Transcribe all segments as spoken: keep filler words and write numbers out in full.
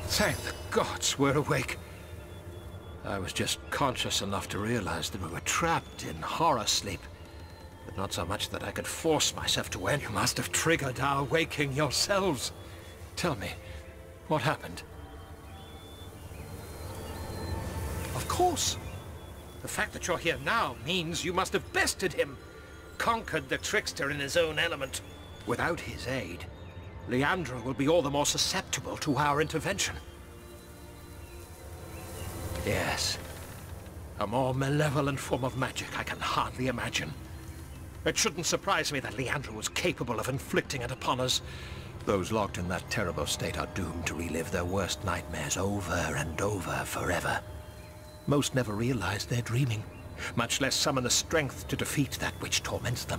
Thank the gods we're awake. I was just conscious enough to realize that we were trapped in horror sleep. But not so much that I could force myself to wake. You must have triggered our waking yourselves. Tell me, what happened? Of course. The fact that you're here now means you must have bested him. Conquered the trickster in his own element. Without his aid, Leandra will be all the more susceptible to our intervention. Yes. A more malevolent form of magic I can hardly imagine. It shouldn't surprise me that Leandra was capable of inflicting it upon us. Those locked in that terrible state are doomed to relive their worst nightmares over and over forever. Most never realize they're dreaming, much less summon the strength to defeat that which torments them.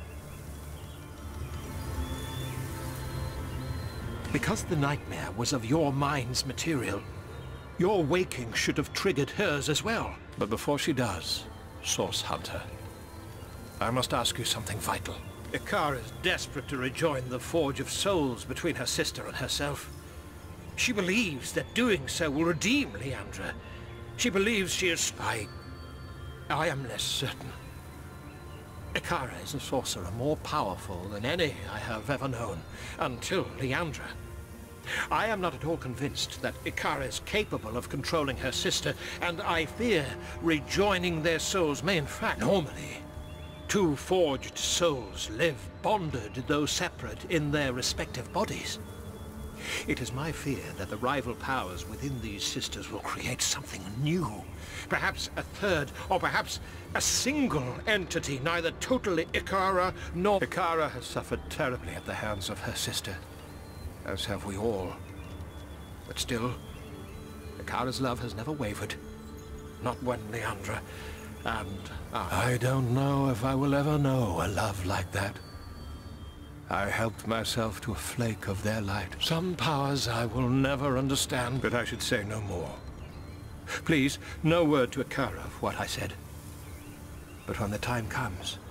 Because the nightmare was of your mind's material, your waking should have triggered hers as well. But before she does, Source Hunter, I must ask you something vital. Ikara is desperate to rejoin the Forge of Souls between her sister and herself. She believes that doing so will redeem Leandra. She believes she is... I... I am less certain. Ikara is a sorcerer more powerful than any I have ever known, until Leandra. I am not at all convinced that Ikara is capable of controlling her sister, and I fear rejoining their souls may in fact... Normally, two forged souls live bonded, though separate, in their respective bodies. It is my fear that the rival powers within these sisters will create something new. Perhaps a third, or perhaps a single entity, neither totally Ikara nor... Ikara has suffered terribly at the hands of her sister, as have we all. But still, Ikara's love has never wavered. Not when Leandra and I... I don't know if I will ever know a love like that. I helped myself to a flake of their light. Some powers I will never understand, but I should say no more. Please, no word to Ikara of what I said. But when the time comes...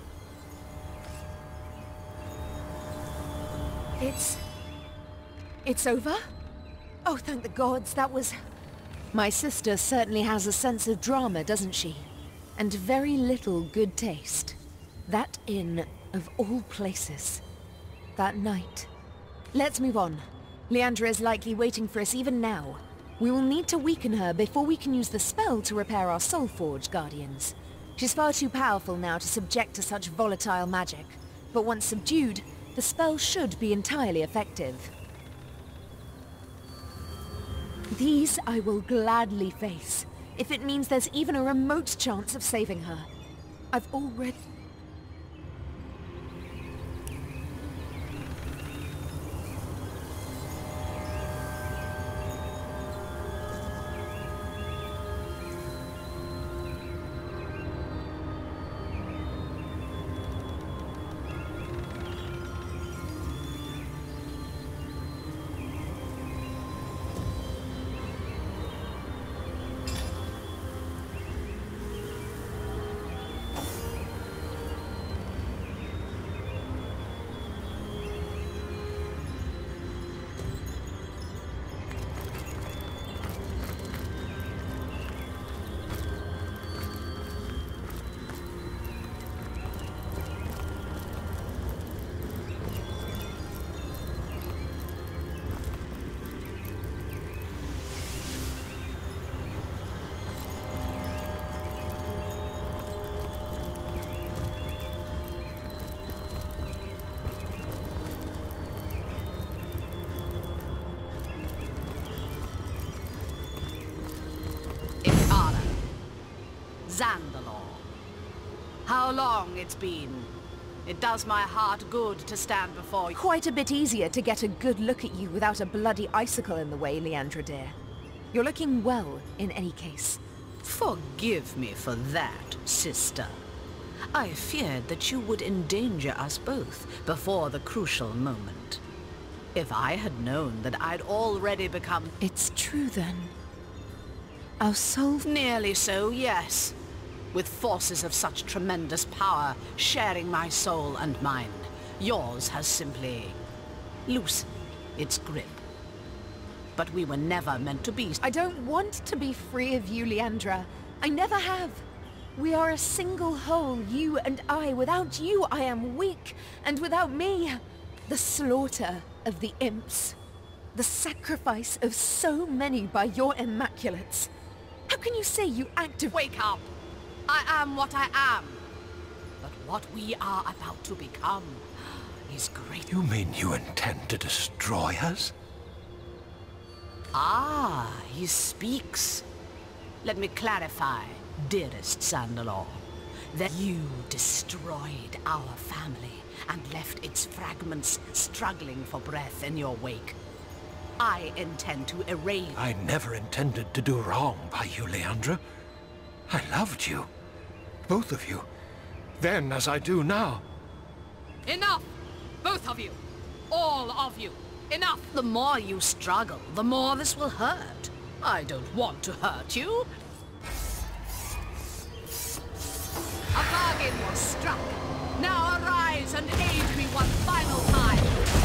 It's... It's over? Oh, thank the gods, that was... My sister certainly has a sense of drama, doesn't she? And very little good taste. That inn, of all places. That night. Let's move on. Leandra is likely waiting for us even now. We will need to weaken her before we can use the spell to repair our Soul Forge Guardians. She's far too powerful now to subject to such volatile magic, but once subdued, the spell should be entirely effective. These I will gladly face, if it means there's even a remote chance of saving her. I've already... Zandalore. How long it's been. It does my heart good to stand before you. Quite a bit easier to get a good look at you without a bloody icicle in the way, Leandra dear. You're looking well, in any case. Forgive me for that, sister. I feared that you would endanger us both before the crucial moment. If I had known that I'd already become... It's true then. Our soul... Nearly so, yes. With forces of such tremendous power sharing my soul and mine, yours has simply loosened its grip. but we were never meant to be. I don't want to be free of you, Leandra. I never have. We are a single whole, you and I. Without you, I am weak. And without me, the slaughter of the imps. The sacrifice of so many by your immaculates. How can you say you actively— Wake up! I am what I am. But what we are about to become is great. You mean you intend to destroy us? Ah, he speaks. Let me clarify, dearest son-in-law, that you destroyed our family and left its fragments struggling for breath in your wake. I intend to erase— I never intended to do wrong by you, Leandra. I loved you. Both of you. Then as I do now. Enough! Both of you! All of you! Enough! The more you struggle, the more this will hurt. I don't want to hurt you. A bargain was struck. Now arise and aid me one final time.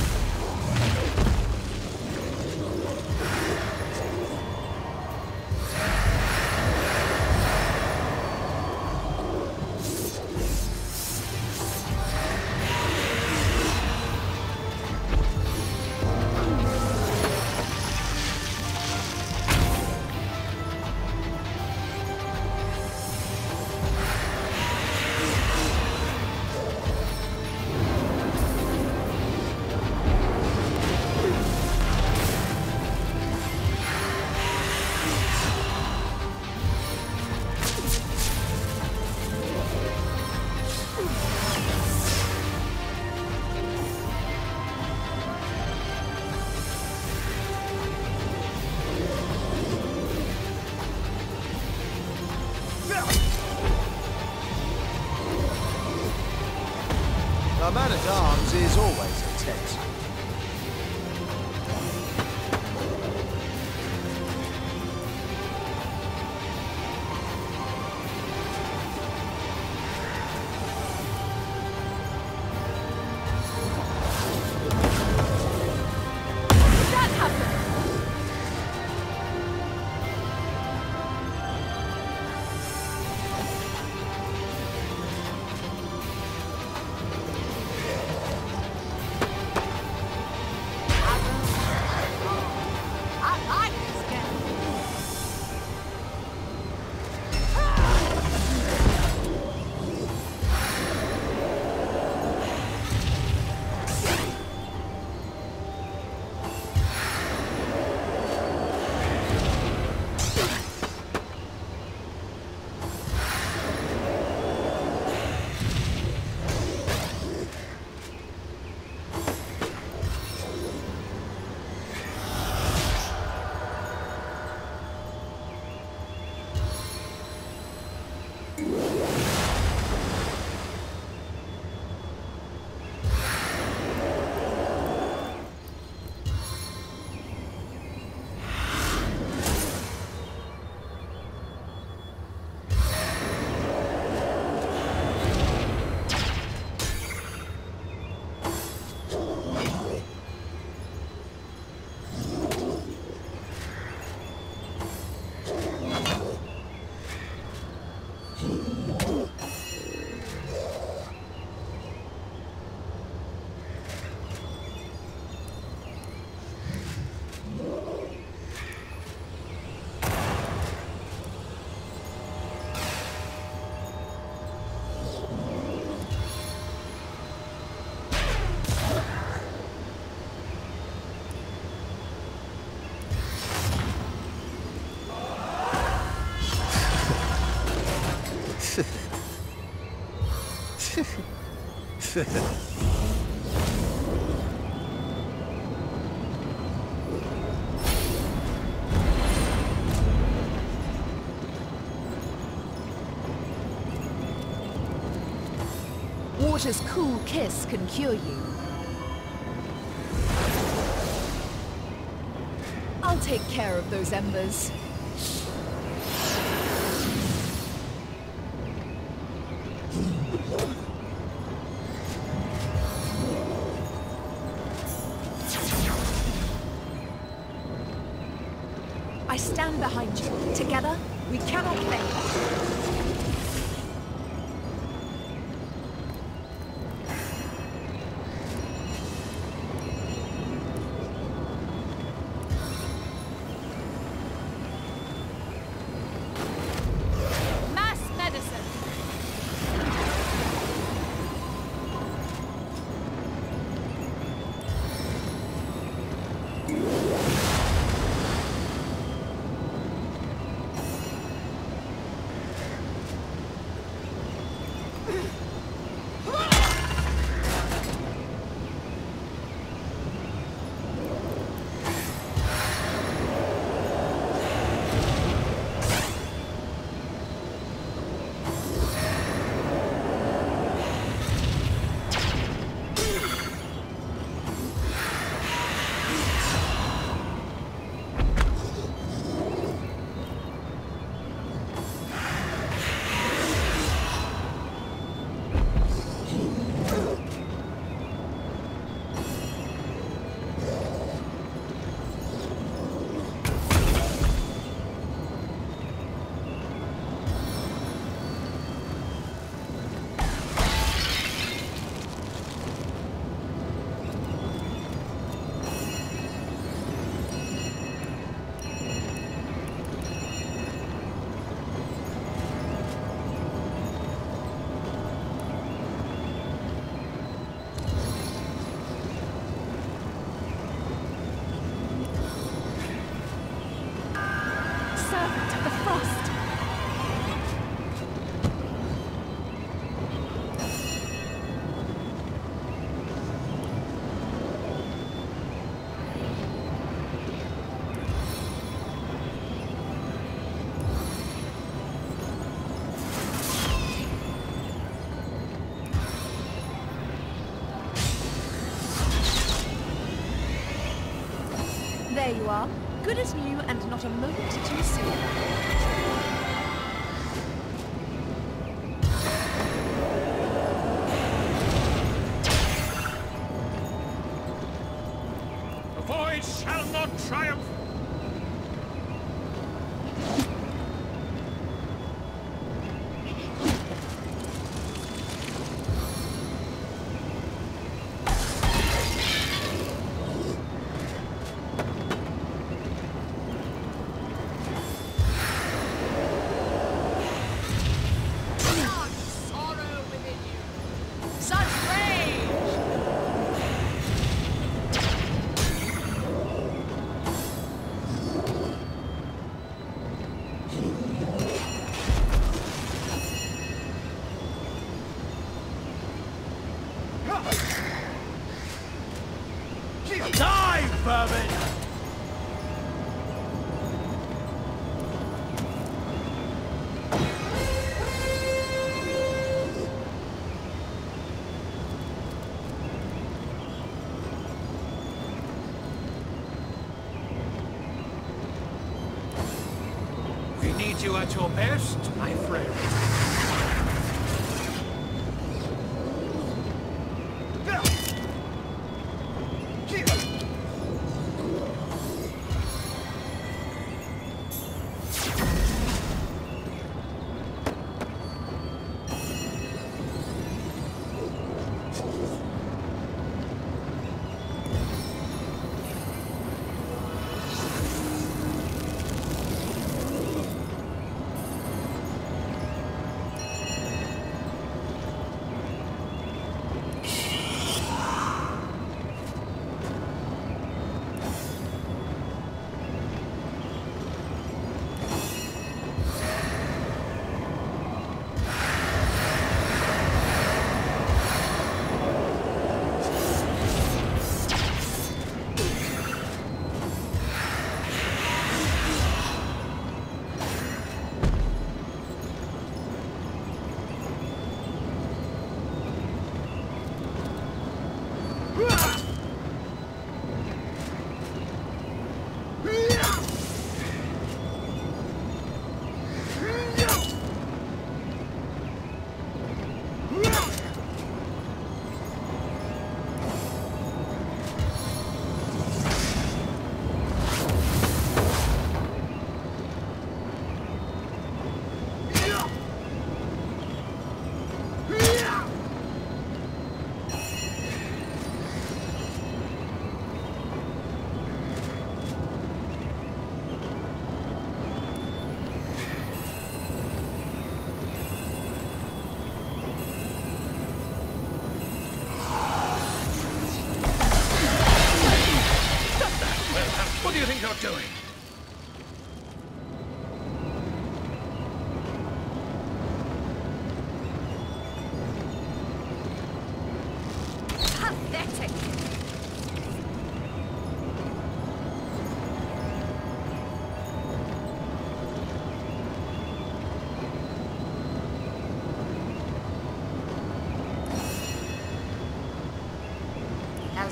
A man-at-arms is always intense. Water's cool kiss can cure you. I'll take care of those embers. I stand behind you. Together, we cannot fail. There you are. Good as new and not a moment too soon. The void shall not triumph! Die, vermin! We need you at your best, my friend.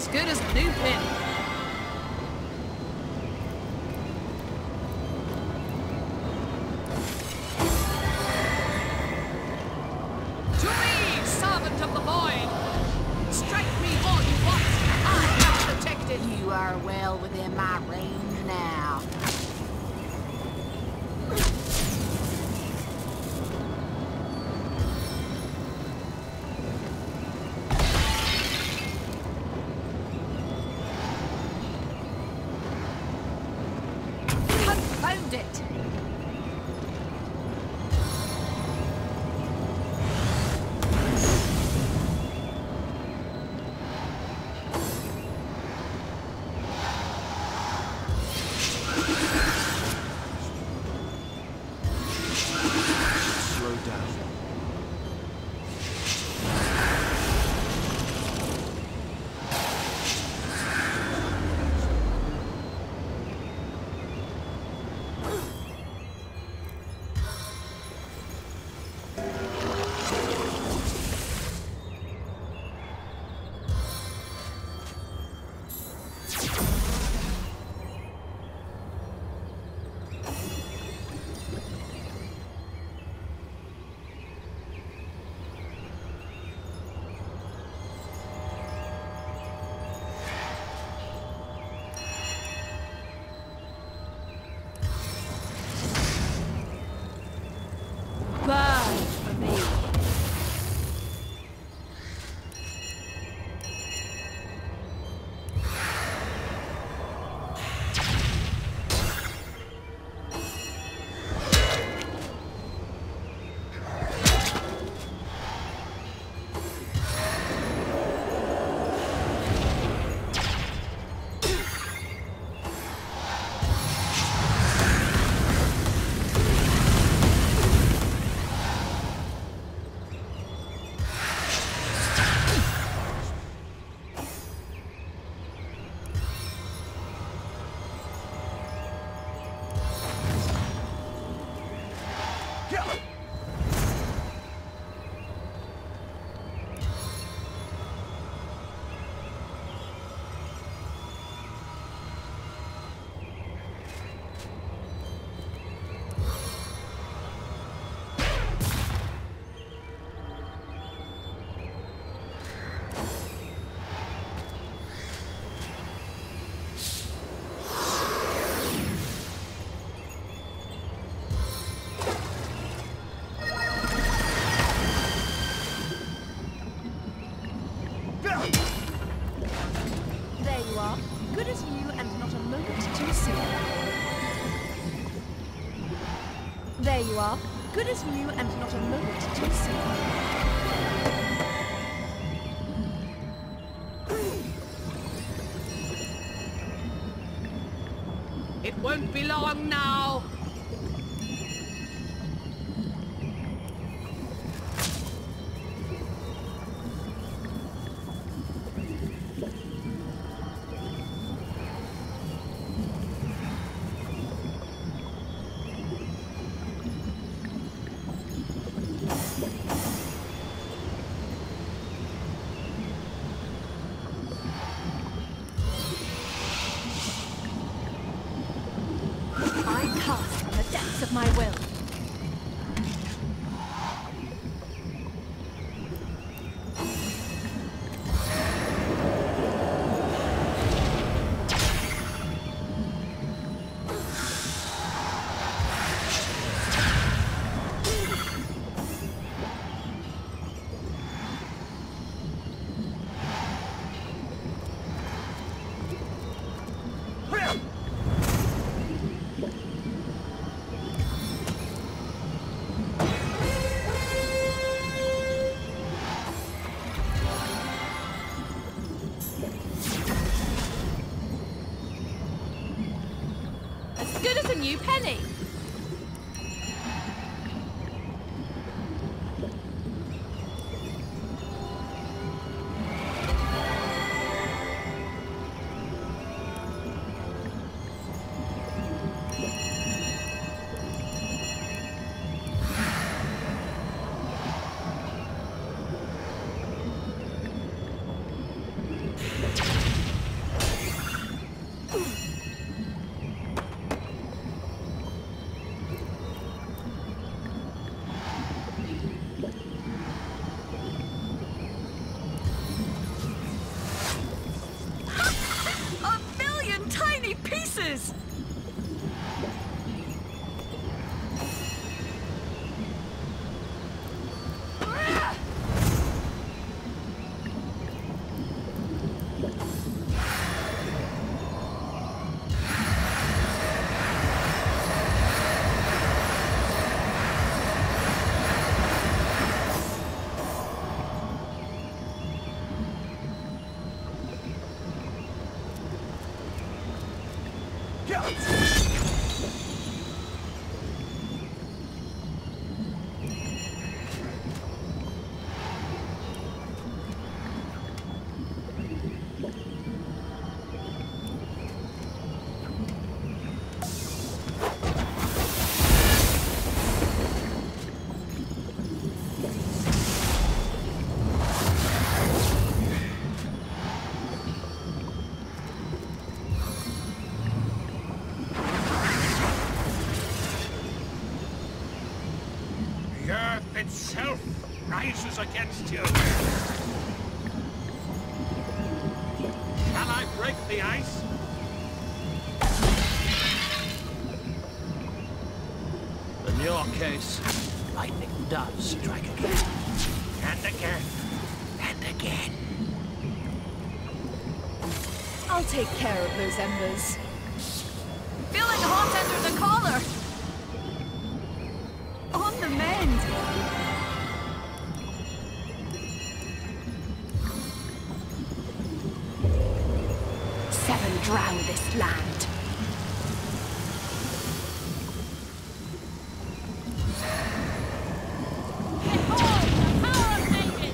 As good as a new pin. To me, servant of the void! Strike me all you want! I have detected! You are well within my range now. Confound it! Slow down. Burn for me. There you are. Good as new and not a moment too soon. There you are. Good as new and not a moment too soon. It won't be long now! I cast from the depths of my will. As good as a new penny. Itself rises against you. Shall I break the ice? In your case, lightning does strike again. And again. And again. I'll take care of those embers. Feeling hot under the collar. On the mend. Seven drown this land. Behold the power of mages!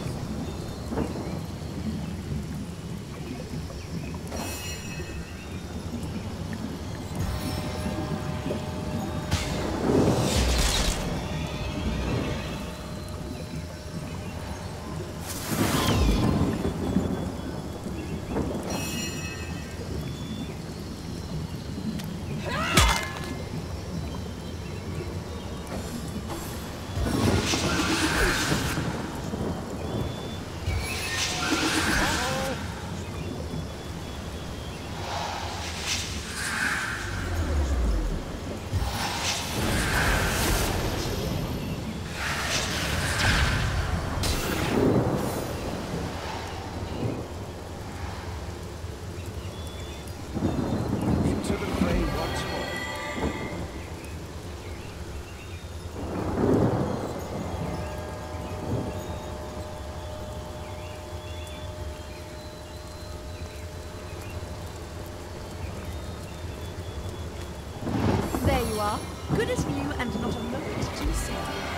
There you are. Good as new and not a moment too soon.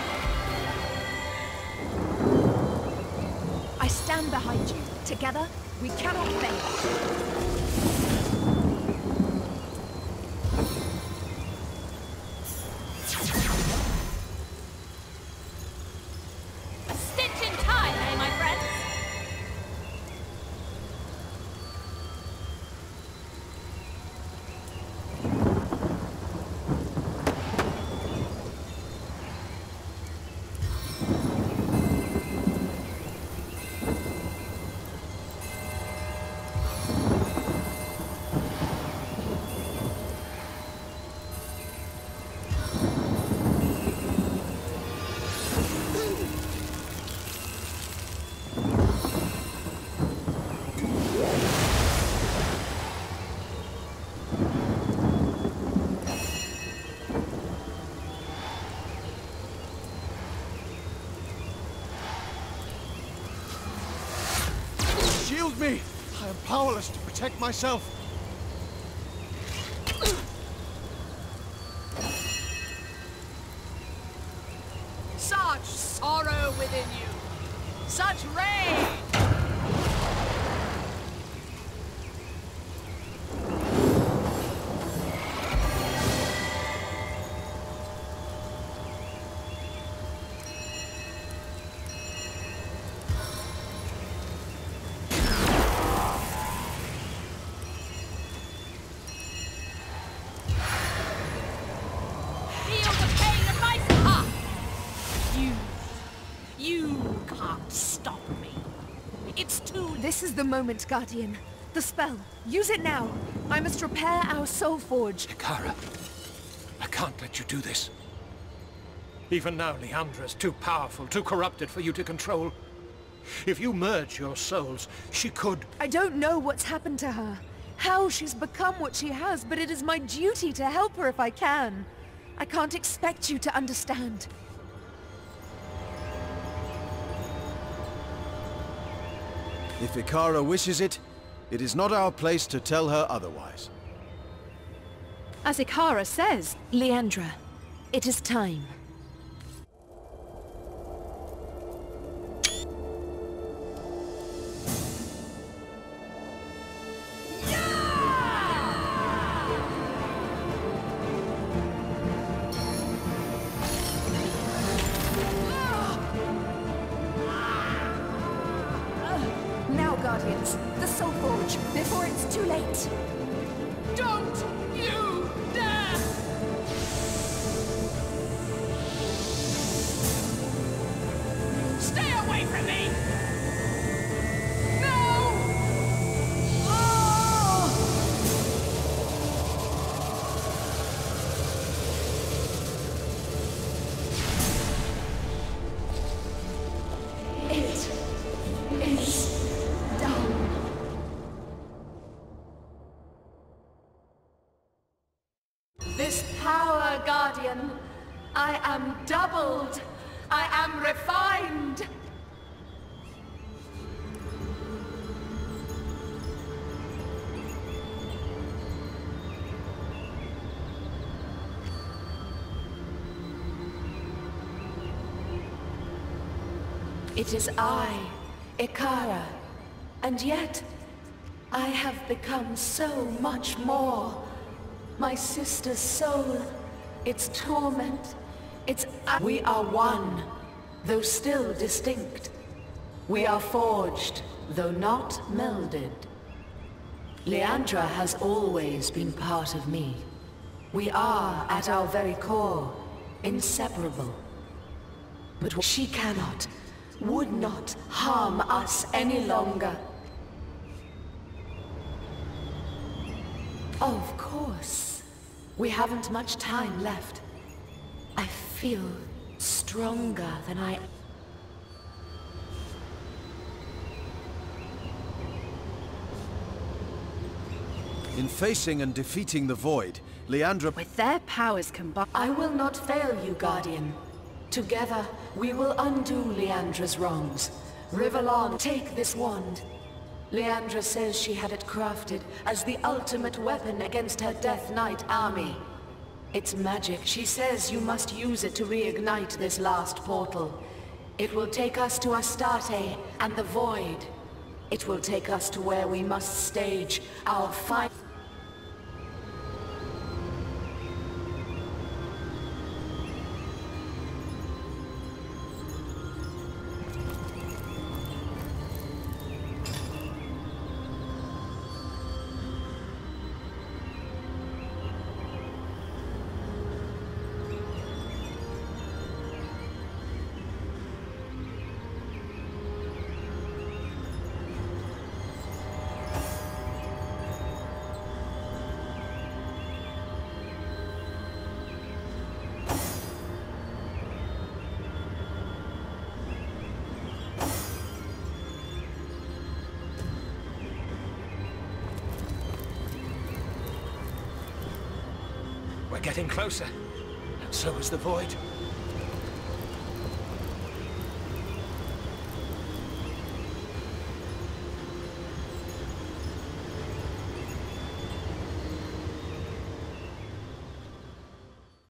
I stand behind you. Together, we cannot fail. A stitch in time, eh, my friends? Shield me! I am powerless to protect myself. Such sorrow within you! Such rage! Feel the pain of my heart! You... you can't stop me. It's too... This is the moment, Guardian. The spell. Use it now. I must repair our soul forge. Ykara, I can't let you do this. Even now, Leandra's too powerful, too corrupted for you to control. If you merge your souls, she could... I don't know what's happened to her, how she's become what she has, but it is my duty to help her if I can. I can't expect you to understand. If Ykara wishes it, it is not our place to tell her otherwise. As Ikara says. Leandra, it is time. Now, Guardians, the Soul Forge, before it's too late. Don't you dare! Stay away from me! No! Oh! It is done. This power, Guardian, I am doubled. I am refined. It is I, Ikara, and yet I have become so much more. My sister's soul, its torment, its... We are one, though still distinct. We are forged, though not melded. Leandra has always been part of me. We are, at our very core, inseparable. But she cannot, would not harm us any longer. Of course. We haven't much time left. I feel stronger than I... In facing and defeating the Void, Leandra... With their powers combined... I will not fail you, Guardian. Together, we will undo Leandra's wrongs. Rivellon, take this wand. Leandra says she had it crafted as the ultimate weapon against her Death Knight army. It's magic. She says you must use it to reignite this last portal. It will take us to Astarte and the Void. It will take us to where we must stage our fight. We're getting closer, and so is the Void.